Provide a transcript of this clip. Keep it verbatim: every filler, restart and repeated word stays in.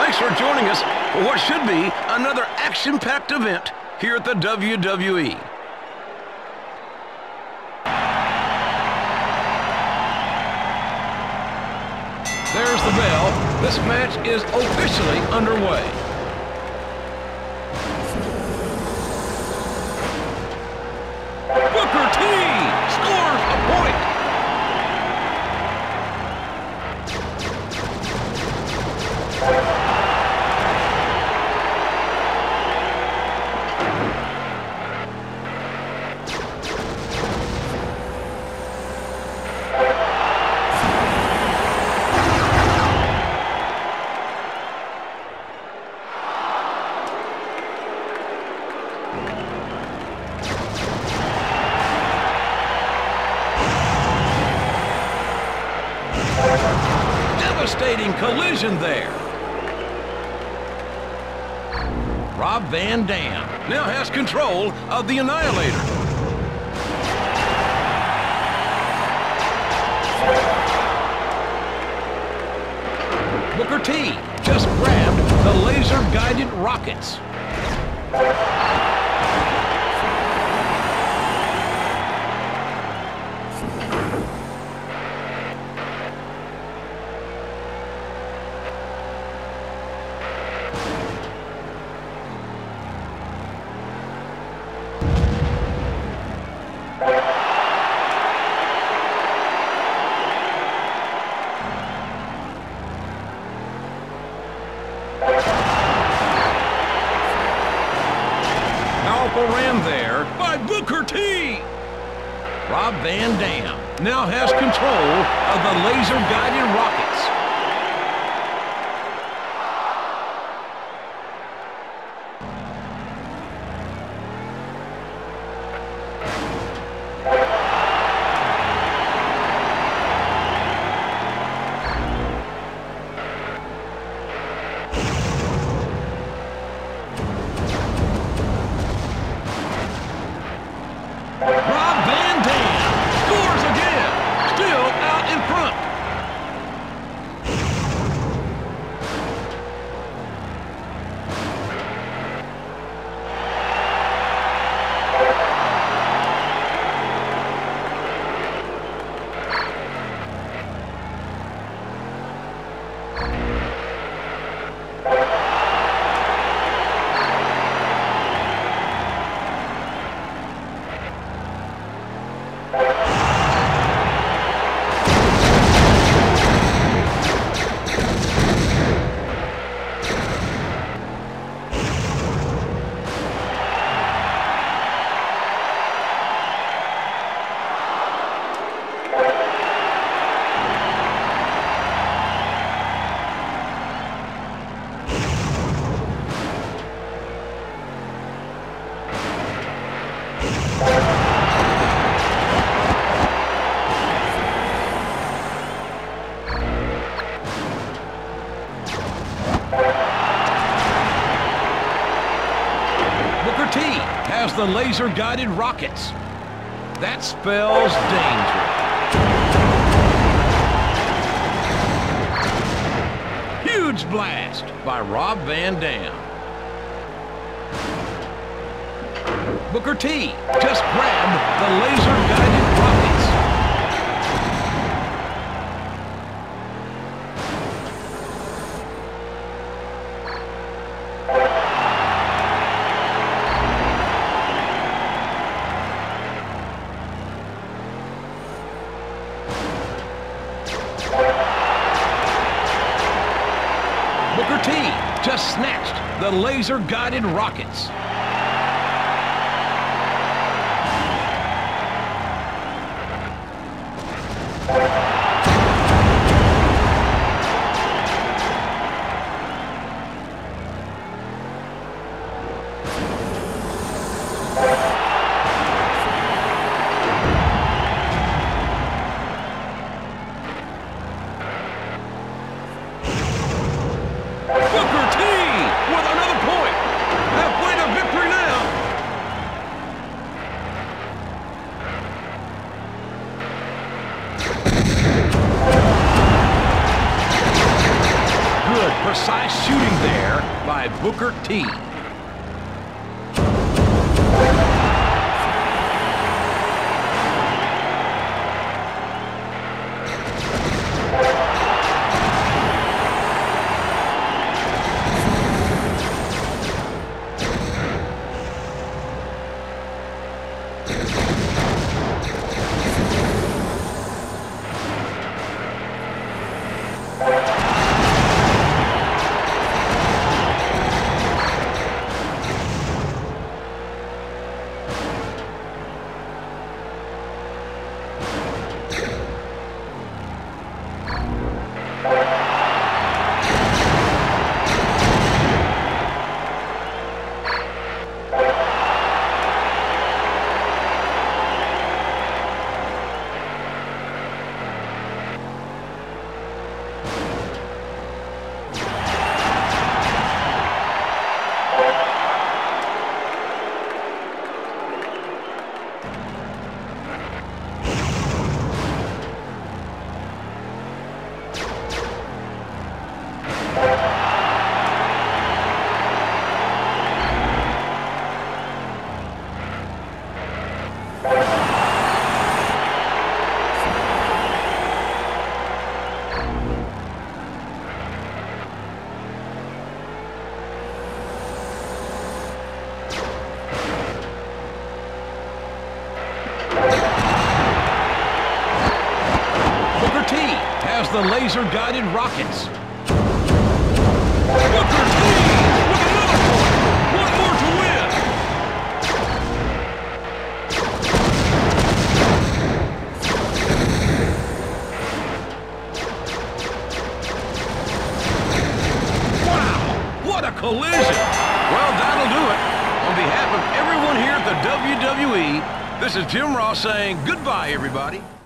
Thanks for joining us for what should be another action-packed event here at the W W E. There's the bell. This match is officially underway. Booker T scores a point. Devastating collision there. Rob Van Dam now has control of the Annihilator. Booker T just grabbed the laser-guided rockets. Ram there by Booker T. Rob Van Dam now has control of the laser-guided rockets. Booker T has the laser-guided rockets. That spells danger. Huge blast by Rob Van Dam. Booker T just grabbed the laser-guided rockets. Booker T just snatched the laser-guided rockets. Booker T with another point. Halfway to victory. Precise shooting there by Booker T. The laser-guided rockets. Booker T with another point. One more to win. Wow, what a collision. Well, that'll do it. On behalf of everyone here at the W W E, this is Jim Ross saying goodbye, everybody.